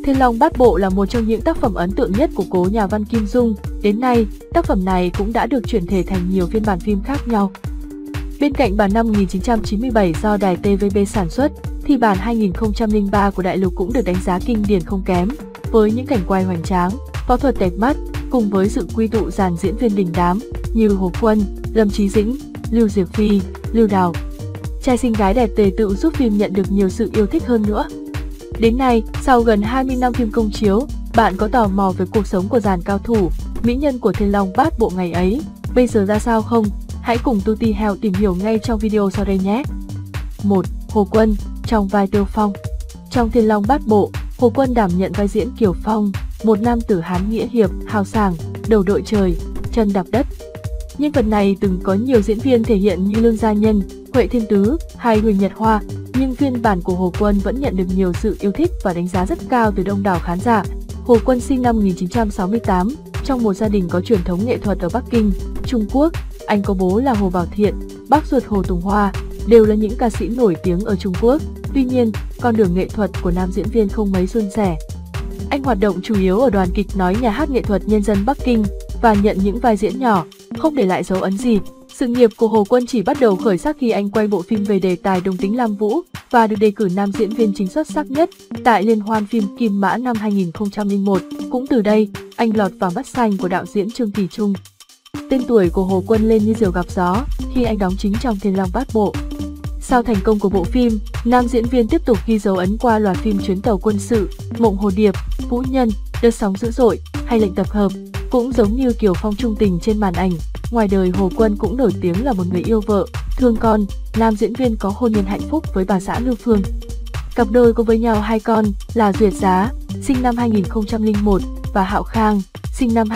Thiên Long Bát Bộ là một trong những tác phẩm ấn tượng nhất của cố nhà văn Kim Dung. Đến nay, tác phẩm này cũng đã được chuyển thể thành nhiều phiên bản phim khác nhau. Bên cạnh bản năm 1997 do đài TVB sản xuất, thì bản 2003 của Đại Lục cũng được đánh giá kinh điển không kém, với những cảnh quay hoành tráng, võ thuật đẹp mắt, cùng với sự quy tụ dàn diễn viên đình đám như Hồ Quân, Lâm Chí Dĩnh, Lưu Diệc Phi, Lưu Đào. Trai xinh gái đẹp tề tựu giúp phim nhận được nhiều sự yêu thích hơn nữa. Đến nay, sau gần 20 năm phim công chiếu, bạn có tò mò về cuộc sống của dàn cao thủ, mỹ nhân của Thiên Long Bát Bộ ngày ấy bây giờ ra sao không? Hãy cùng Tuti Heo tìm hiểu ngay trong video sau đây nhé! 1. Hồ Quân, trong vai Tiêu Phong. Trong Thiên Long Bát Bộ, Hồ Quân đảm nhận vai diễn Kiều Phong, một nam tử Hán nghĩa hiệp, hào sảng, đầu đội trời, chân đạp đất. Nhân vật này từng có nhiều diễn viên thể hiện như Lương Gia Nhân, Huệ Thiên Tứ hay Huỳnh Nhật Hoa, nhưng phiên bản của Hồ Quân vẫn nhận được nhiều sự yêu thích và đánh giá rất cao từ đông đảo khán giả. Hồ Quân sinh năm 1968, trong một gia đình có truyền thống nghệ thuật ở Bắc Kinh, Trung Quốc. Anh có bố là Hồ Bảo Thiện, bác ruột Hồ Tùng Hoa, đều là những ca sĩ nổi tiếng ở Trung Quốc. Tuy nhiên, con đường nghệ thuật của nam diễn viên không mấy suôn sẻ. Anh hoạt động chủ yếu ở đoàn kịch nói Nhà hát Nghệ thuật Nhân dân Bắc Kinh và nhận những vai diễn nhỏ, không để lại dấu ấn gì. Sự nghiệp của Hồ Quân chỉ bắt đầu khởi sắc khi anh quay bộ phim về đề tài đồng tính Lam Vũ và được đề cử nam diễn viên chính xuất sắc nhất tại Liên hoan phim Kim Mã năm 2001. Cũng từ đây, anh lọt vào mắt xanh của đạo diễn Trương Kỳ Trung. Tên tuổi của Hồ Quân lên như diều gặp gió khi anh đóng chính trong Thiên Long Bát Bộ. Sau thành công của bộ phim, nam diễn viên tiếp tục ghi dấu ấn qua loạt phim Chuyến tàu quân sự, Mộng Hồ Điệp, Vũ Nhân, Đợt sóng dữ dội hay Lệnh tập hợp. Cũng giống như Kiều Phong trung tình trên màn ảnh, ngoài đời Hồ Quân cũng nổi tiếng là một người yêu vợ, thương con. Nam diễn viên có hôn nhân hạnh phúc với bà xã Lưu Phương. Cặp đôi có với nhau 2 con là Duyệt Giá, sinh năm 2001 và Hạo Khang, sinh năm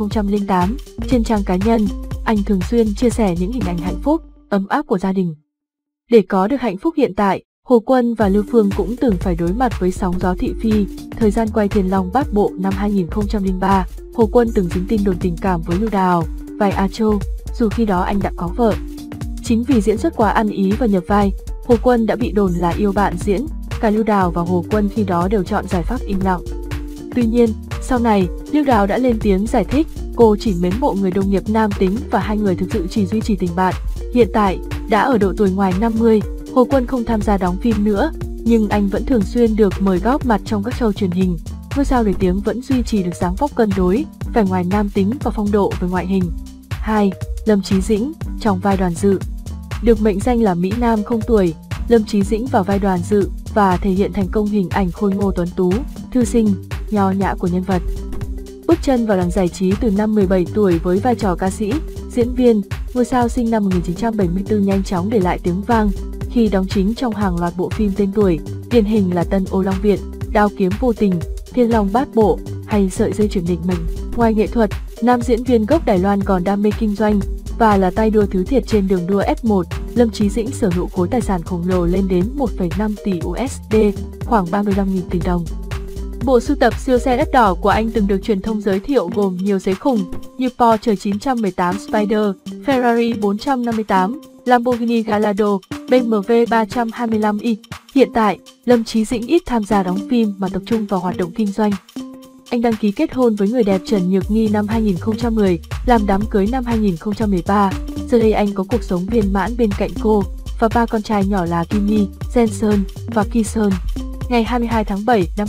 2008. Trên trang cá nhân, anh thường xuyên chia sẻ những hình ảnh hạnh phúc, ấm áp của gia đình. Để có được hạnh phúc hiện tại, Hồ Quân và Lưu Phương cũng từng phải đối mặt với sóng gió thị phi. Thời gian quay Thiên Long Bát Bộ năm 2003, Hồ Quân từng dính tin đồn tình cảm với Lưu Đào, vai A Châu, dù khi đó anh đã có vợ. Chính vì diễn xuất quá ăn ý và nhập vai, Hồ Quân đã bị đồn là yêu bạn diễn. Cả Lưu Đào và Hồ Quân khi đó đều chọn giải pháp im lặng. Tuy nhiên, sau này, Lưu Đào đã lên tiếng giải thích cô chỉ mến mộ người đồng nghiệp nam tính và hai người thực sự chỉ duy trì tình bạn. Hiện tại, đã ở độ tuổi ngoài 50, Hồ Quân không tham gia đóng phim nữa, nhưng anh vẫn thường xuyên được mời góp mặt trong các show truyền hình. Ngôi sao nổi tiếng vẫn duy trì được dáng vóc cân đối, vẻ ngoài nam tính và phong độ về ngoại hình. 2. Lâm Chí Dĩnh, trong vai Đoàn Dự. Được mệnh danh là Mỹ Nam không tuổi, Lâm Chí Dĩnh vào vai Đoàn Dự và thể hiện thành công hình ảnh khôi ngô tuấn tú, thư sinh, nho nhã của nhân vật. Bước chân vào làng giải trí từ năm 17 tuổi với vai trò ca sĩ, diễn viên, ngôi sao sinh năm 1974 nhanh chóng để lại tiếng vang khi đóng chính trong hàng loạt bộ phim tên tuổi, điển hình là Tân Ô Long Viện, Đao Kiếm Vô Tình, Thiên Long Bát Bộ hay Sợi Dây Chuyển Định Mệnh. Ngoài nghệ thuật, nam diễn viên gốc Đài Loan còn đam mê kinh doanh và là tay đua thứ thiệt trên đường đua F1. Lâm Chí Dĩnh sở hữu khối tài sản khổng lồ lên đến 1,5 tỷ USD, khoảng 35.000 tỷ đồng. Bộ sưu tập siêu xe đắt đỏ của anh từng được truyền thông giới thiệu gồm nhiều giấy khủng như Porsche 918 Spider, Ferrari 458, Lamborghini Gallardo, BMW 325i. Hiện tại, Lâm Chí Dĩnh ít tham gia đóng phim mà tập trung vào hoạt động kinh doanh. Anh đăng ký kết hôn với người đẹp Trần Nhược Nghi năm 2010, làm đám cưới năm 2013. Giờ đây anh có cuộc sống viên mãn bên cạnh cô và 3 con trai nhỏ là Kim Nhi, Jensen và Ki-seon. Ngày 22 tháng 7 năm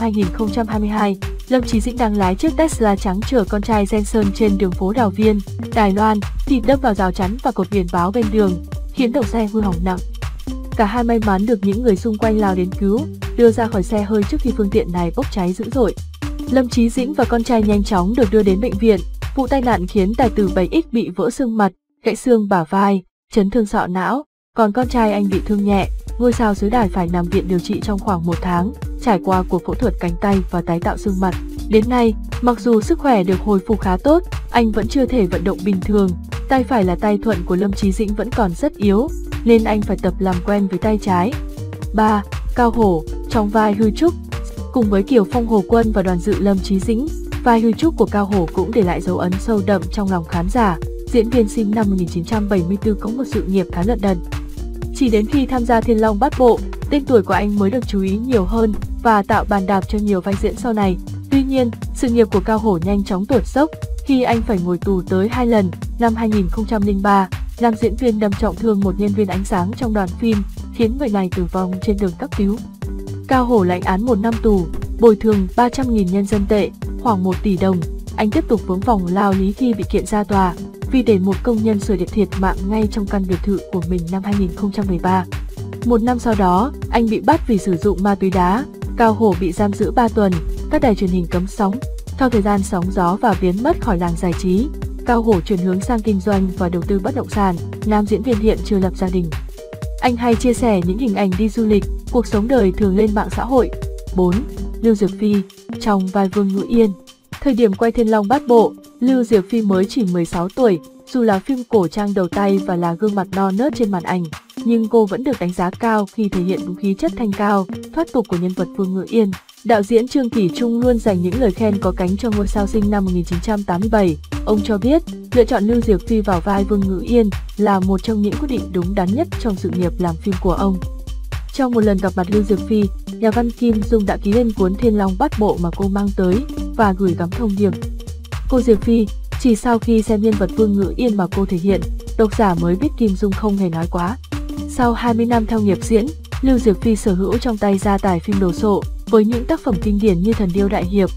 2022, Lâm Chí Dĩnh đang lái chiếc Tesla trắng chở con trai Jensen trên đường phố Đào Viên, Đài Loan thì đâm vào rào chắn và cột biển báo bên đường, khiến đầu xe hư hỏng nặng. Cả hai may mắn được những người xung quanh lao đến cứu, đưa ra khỏi xe hơi trước khi phương tiện này bốc cháy dữ dội. Lâm Chí Dĩnh và con trai nhanh chóng được đưa đến bệnh viện. Vụ tai nạn khiến tài tử 7X bị vỡ xương mặt, gãy xương bả vai, chấn thương sọ não, còn con trai anh bị thương nhẹ. Ngôi sao xứ Đài phải nằm viện điều trị trong khoảng 1 tháng, trải qua cuộc phẫu thuật cánh tay và tái tạo xương mặt. Đến nay, mặc dù sức khỏe được hồi phục khá tốt, anh vẫn chưa thể vận động bình thường. Tay phải là tay thuận của Lâm Chí Dĩnh vẫn còn rất yếu, nên anh phải tập làm quen với tay trái. 3. Cao Hổ, trong vai Hư Trúc. Cùng với Kiều Phong, Hồ Quân và Đoàn Dự, Lâm Chí Dĩnh, vai Hư Trúc của Cao Hổ cũng để lại dấu ấn sâu đậm trong lòng khán giả. Diễn viên sinh năm 1974 có một sự nghiệp khá lận đận. Chỉ đến khi tham gia Thiên Long Bát Bộ, tên tuổi của anh mới được chú ý nhiều hơn và tạo bàn đạp cho nhiều vai diễn sau này. Tuy nhiên, sự nghiệp của Cao Hổ nhanh chóng tụt dốc khi anh phải ngồi tù tới 2 lần. Năm 2003, nam diễn viên đâm trọng thương một nhân viên ánh sáng trong đoàn phim, khiến người này tử vong trên đường cấp cứu. Cao Hổ lãnh án 1 năm tù, bồi thường 300.000 nhân dân tệ, khoảng 1 tỷ đồng. Anh tiếp tục vướng vòng lao lý khi bị kiện ra tòa vì để một công nhân sửa điện thiệt mạng ngay trong căn biệt thự của mình năm 2013. 1 năm sau đó, anh bị bắt vì sử dụng ma túy đá. Cao Hổ bị giam giữ 3 tuần, các đài truyền hình cấm sóng. Sau thời gian sóng gió và biến mất khỏi làng giải trí, Cao Hổ chuyển hướng sang kinh doanh và đầu tư bất động sản. Nam diễn viên hiện chưa lập gia đình. Anh hay chia sẻ những hình ảnh đi du lịch, cuộc sống đời thường lên mạng xã hội. 4. Lưu Diệc Phi trong vai Vương Ngữ Yên. Thời điểm quay Thiên Long Bát Bộ, Lưu Diệc Phi mới chỉ 16 tuổi, dù là phim cổ trang đầu tay và là gương mặt non nớt trên màn ảnh, nhưng cô vẫn được đánh giá cao khi thể hiện đúng khí chất thanh cao, thoát tục của nhân vật Vương Ngữ Yên. Đạo diễn Trương Kỷ Trung luôn dành những lời khen có cánh cho ngôi sao sinh năm 1987. Ông cho biết, lựa chọn Lưu Diệc Phi vào vai Vương Ngữ Yên là một trong những quyết định đúng đắn nhất trong sự nghiệp làm phim của ông. Trong một lần gặp mặt Lưu Diệc Phi, nhà văn Kim Dung đã ký lên cuốn Thiên Long Bát Bộ mà cô mang tới và gửi gắm thông điệp. Cô Diệc Phi, chỉ sau khi xem nhân vật Vương Ngữ Yên mà cô thể hiện, độc giả mới biết Kim Dung không hề nói quá. Sau 20 năm theo nghiệp diễn, Lưu Diệc Phi sở hữu trong tay gia tài phim đồ sộ với những tác phẩm kinh điển như Thần Điêu Đại Hiệp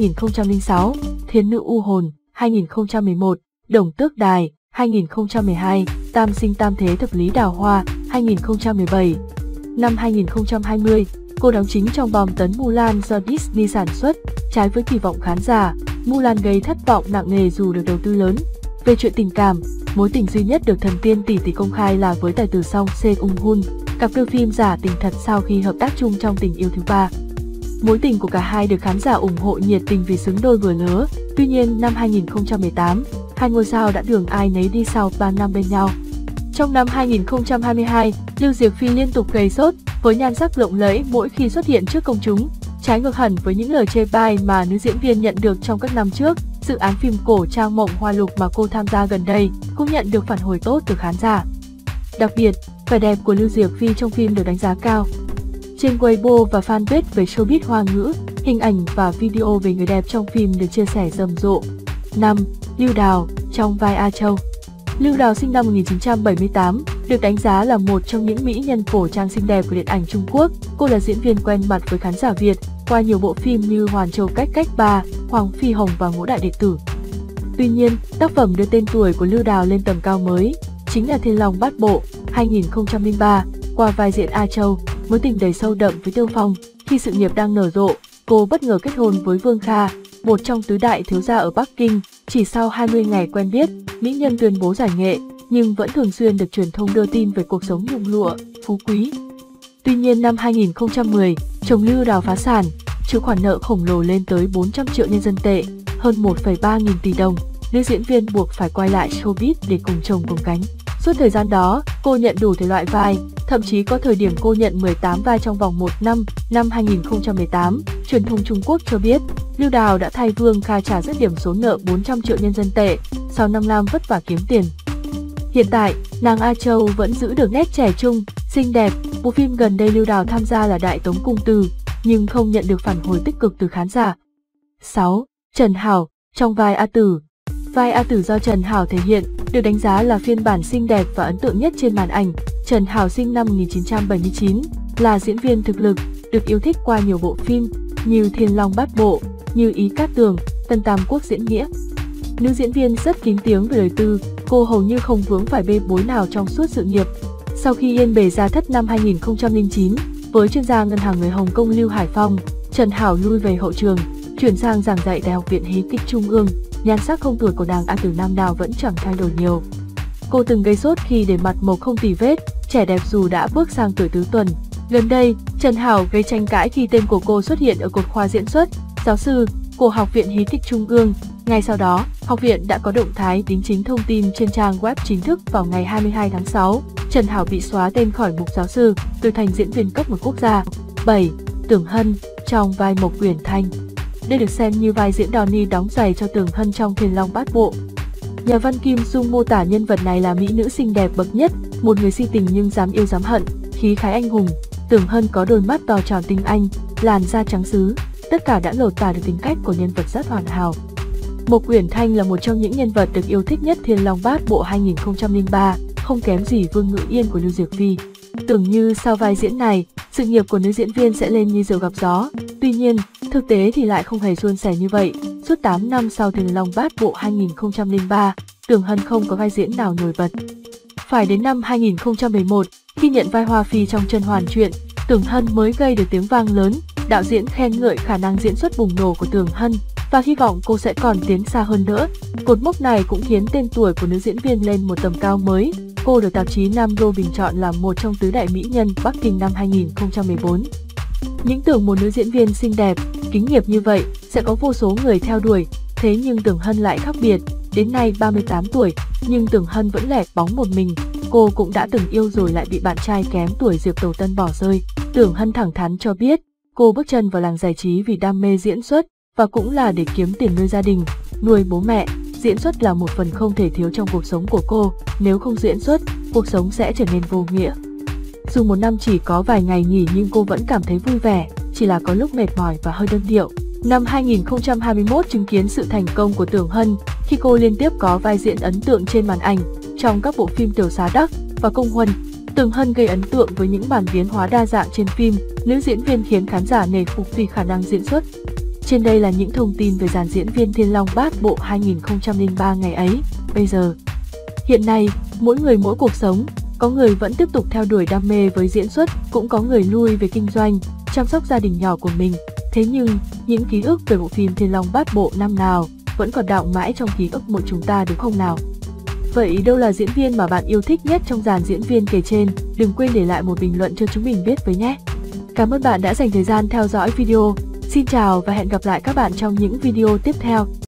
2006, Thiến Nữ U Hồn 2011, Đồng Tước Đài 2012, Tam Sinh Tam Thế Thập Lý Đào Hoa 2017. Năm 2020, cô đóng chính trong bom tấn Mulan do Disney sản xuất. Trái với kỳ vọng khán giả, Mulan gây thất vọng nặng nề dù được đầu tư lớn. Về chuyện tình cảm, mối tình duy nhất được thần tiên tỷ tỷ công khai là với tài tử Song Se-ung-hun, cặp đôi phim giả tình thật sau khi hợp tác chung trong Tình Yêu Thứ Ba. Mối tình của cả hai được khán giả ủng hộ nhiệt tình vì xứng đôi vừa lứa. Tuy nhiên, năm 2018, hai ngôi sao đã đường ai nấy đi sau 3 năm bên nhau. Trong năm 2022, Lưu Diệc Phi liên tục gây sốt với nhan sắc lộng lẫy mỗi khi xuất hiện trước công chúng. Trái ngược hẳn với những lời chê bai mà nữ diễn viên nhận được trong các năm trước, dự án phim cổ trang Mộng Hoa Lục mà cô tham gia gần đây cũng nhận được phản hồi tốt từ khán giả. Đặc biệt, vẻ đẹp của Lưu Diệc Phi trong phim được đánh giá cao. Trên Weibo và fanpage về showbiz Hoa ngữ, hình ảnh và video về người đẹp trong phim được chia sẻ rầm rộ. 5. Lưu Đào trong vai A Châu. Lưu Đào sinh năm 1978, được đánh giá là một trong những mỹ nhân cổ trang xinh đẹp của điện ảnh Trung Quốc. Cô là diễn viên quen mặt với khán giả Việt qua nhiều bộ phim như Hoàn Châu Cách Cách 3, Hoàng Phi Hồng và Ngũ Đại Đệ Tử. Tuy nhiên, tác phẩm đưa tên tuổi của Lưu Đào lên tầm cao mới chính là Thiên Long Bát Bộ 2003. Qua vai diễn A Châu, mối tình đầy sâu đậm với Tiêu Phong. Khi sự nghiệp đang nở rộ, cô bất ngờ kết hôn với Vương Kha, một trong tứ đại thiếu gia ở Bắc Kinh. Chỉ sau 20 ngày quen biết, mỹ nhân tuyên bố giải nghệ, nhưng vẫn thường xuyên được truyền thông đưa tin về cuộc sống nhung lụa, phú quý. Tuy nhiên, năm 2010, chồng Lưu Đào phá sản, chịu khoản nợ khổng lồ lên tới 400 triệu nhân dân tệ, hơn 1,3 nghìn tỷ đồng. Nữ diễn viên buộc phải quay lại showbiz để cùng chồng cùng cánh. Suốt thời gian đó, cô nhận đủ thể loại vai, thậm chí có thời điểm cô nhận 18 vai trong vòng 1 năm. Năm 2018, truyền thông Trung Quốc cho biết, Lưu Đào đã thay Vương Kha trả dứt điểm số nợ 400 triệu nhân dân tệ sau 5 năm vất vả kiếm tiền. Hiện tại, nàng A Châu vẫn giữ được nét trẻ trung, xinh đẹp. Bộ phim gần đây Lưu Đào tham gia là Đại Tống Cung Từ, nhưng không nhận được phản hồi tích cực từ khán giả. 6. Trần Hảo trong vai A Tử. Vai A Tử do Trần Hảo thể hiện được đánh giá là phiên bản xinh đẹp và ấn tượng nhất trên màn ảnh. Trần Hảo sinh năm 1979, là diễn viên thực lực, được yêu thích qua nhiều bộ phim như Thiên Long Bát Bộ, Như Ý Cát Tường, Tân Tam Quốc Diễn Nghĩa. Nữ diễn viên rất kín tiếng về đời tư, cô hầu như không vướng phải bê bối nào trong suốt sự nghiệp. Sau khi yên bề gia thất năm 2009, với chuyên gia ngân hàng người Hồng Kông Lưu Hải Phong, Trần Hảo lui về hậu trường, chuyển sang giảng dạy tại Học viện Hí kịch Trung ương. Nhan sắc không tuổi của nàng A Tử năm nào vẫn chẳng thay đổi nhiều. Cô từng gây sốt khi để mặt mộc không tì vết, trẻ đẹp dù đã bước sang tuổi tứ tuần. Gần đây, Trần Hảo gây tranh cãi khi tên của cô xuất hiện ở cột khoa diễn xuất, giáo sư của Học viện Hí kịch Trung ương. Ngay sau đó, học viện đã có động thái đính chính thông tin trên trang web chính thức vào ngày 22 tháng 6. Trần Hảo bị xóa tên khỏi mục giáo sư, từ thành diễn viên cấp 1 quốc gia. 7. Tưởng Hân trong vai Mộc Uyển Thanh. Đây được xem như vai diễn Donnie đóng giày cho Tưởng Hân trong Thiên Long Bát Bộ. Nhà văn Kim Dung mô tả nhân vật này là mỹ nữ xinh đẹp bậc nhất, một người si tình nhưng dám yêu dám hận, khí khái anh hùng. Tưởng Hân có đôi mắt to tròn tinh anh, làn da trắng sứ, tất cả đã lột tả được tính cách của nhân vật rất hoàn hảo. Mộc Uyển Thanh là một trong những nhân vật được yêu thích nhất Thiên Long Bát Bộ 2003, không kém gì Vương Ngự Yên của Lưu Diệc Phi. Tưởng như sau vai diễn này, sự nghiệp của nữ diễn viên sẽ lên như diều gặp gió. Tuy nhiên, thực tế thì lại không hề suôn sẻ như vậy. Suốt 8 năm sau Thiên Long Bát Bộ 2003, Tưởng Hân không có vai diễn nào nổi bật. Phải đến năm 2011, khi nhận vai Hoa Phi trong甄嬛truyện, Tưởng Hân mới gây được tiếng vang lớn. Đạo diễn khen ngợi khả năng diễn xuất bùng nổ của Tưởng Hân và hy vọng cô sẽ còn tiến xa hơn nữa. Cột mốc này cũng khiến tên tuổi của nữ diễn viên lên một tầm cao mới. Cô được tạp chí Nam Đô bình chọn là một trong tứ đại mỹ nhân Bắc Kinh năm 2014. Những tưởng một nữ diễn viên xinh đẹp, kính nghiệp như vậy sẽ có vô số người theo đuổi, thế nhưng Tưởng Hân lại khác biệt. Đến nay 38 tuổi, nhưng Tưởng Hân vẫn lẻ bóng một mình. Cô cũng đã từng yêu rồi lại bị bạn trai kém tuổi Diệp Tầu Tân bỏ rơi. Tưởng Hân thẳng thắn cho biết, cô bước chân vào làng giải trí vì đam mê diễn xuất và cũng là để kiếm tiền nuôi gia đình, nuôi bố mẹ. Diễn xuất là một phần không thể thiếu trong cuộc sống của cô, nếu không diễn xuất, cuộc sống sẽ trở nên vô nghĩa. Dù một năm chỉ có vài ngày nghỉ nhưng cô vẫn cảm thấy vui vẻ, chỉ là có lúc mệt mỏi và hơi đơn điệu. Năm 2021 chứng kiến sự thành công của Tưởng Hân khi cô liên tiếp có vai diễn ấn tượng trên màn ảnh trong các bộ phim Tiểu Xá Đắc và Công Huân. Tưởng Hân gây ấn tượng với những màn biến hóa đa dạng trên phim, nữ diễn viên khiến khán giả nể phục vì khả năng diễn xuất. Trên đây là những thông tin về dàn diễn viên Thiên Long Bát Bộ 2003 ngày ấy. Bây giờ, hiện nay, mỗi người mỗi cuộc sống, có người vẫn tiếp tục theo đuổi đam mê với diễn xuất, cũng có người lui về kinh doanh, chăm sóc gia đình nhỏ của mình. Thế nhưng, những ký ức về bộ phim Thiên Long Bát Bộ năm nào vẫn còn đọng mãi trong ký ức mỗi chúng ta đúng không nào? Vậy đâu là diễn viên mà bạn yêu thích nhất trong dàn diễn viên kể trên? Đừng quên để lại một bình luận cho chúng mình biết với nhé! Cảm ơn bạn đã dành thời gian theo dõi video. Xin chào và hẹn gặp lại các bạn trong những video tiếp theo.